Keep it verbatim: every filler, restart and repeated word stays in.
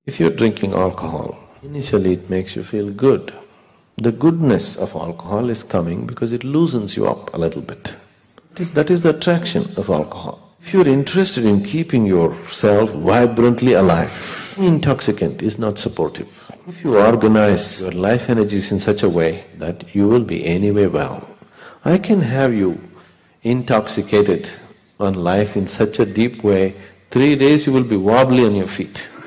If you're drinking alcohol, initially it makes you feel good. The goodness of alcohol is coming because it loosens you up a little bit. It is, that is the attraction of alcohol. If you're interested in keeping yourself vibrantly alive, intoxicant is not supportive. If you organize your life energies in such a way that you will be anyway well, I can have you intoxicated on life in such a deep way, three days you will be wobbly on your feet.